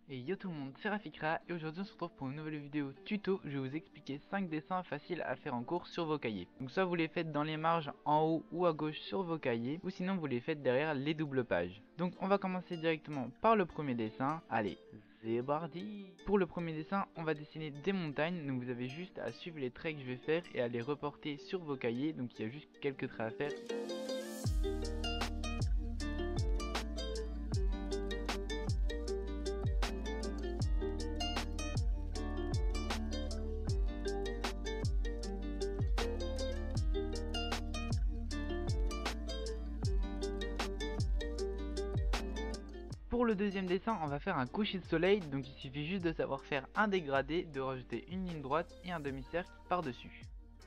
Et yo tout le monde, c'est Rafikra et aujourd'hui on se retrouve pour une nouvelle vidéo tuto. Je vais vous expliquer 5 dessins faciles à faire en cours sur vos cahiers. Donc soit vous les faites dans les marges en haut ou à gauche sur vos cahiers, ou sinon vous les faites derrière les doubles pages. Donc on va commencer directement par le premier dessin. Allez, c'est parti. Pour le premier dessin, on va dessiner des montagnes. Donc vous avez juste à suivre les traits que je vais faire et à les reporter sur vos cahiers. Donc il y a juste quelques traits à faire. Pour le deuxième dessin, on va faire un coucher de soleil, donc il suffit juste de savoir faire un dégradé, de rajouter une ligne droite et un demi-cercle par-dessus.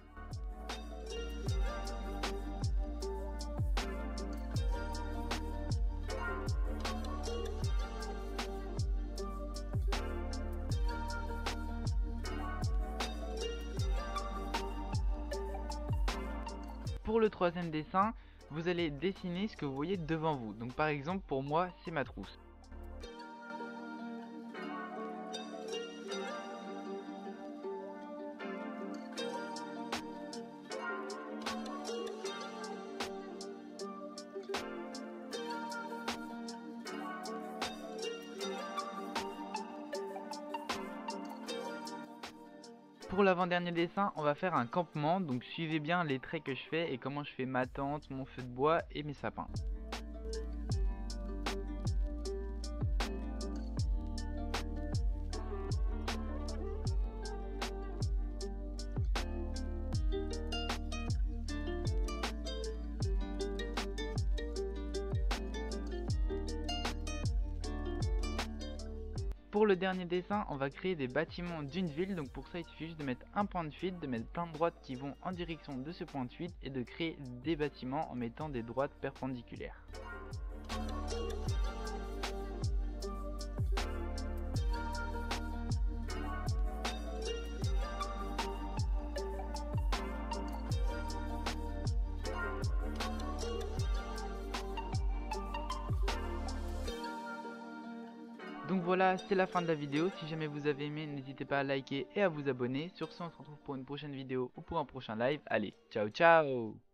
Pour le troisième dessin, vous allez dessiner ce que vous voyez devant vous. Donc par exemple, pour moi, c'est ma trousse. Pour l'avant-dernier dessin, on va faire un campement, donc suivez bien les traits que je fais et comment je fais ma tente, mon feu de bois et mes sapins. Pour le dernier dessin, on va créer des bâtiments d'une ville, donc pour ça il suffit juste de mettre un point de fuite, de mettre plein de droites qui vont en direction de ce point de fuite et de créer des bâtiments en mettant des droites perpendiculaires. Donc voilà, c'est la fin de la vidéo. Si jamais vous avez aimé, n'hésitez pas à liker et à vous abonner. Sur ce, on se retrouve pour une prochaine vidéo ou pour un prochain live. Allez, ciao ciao!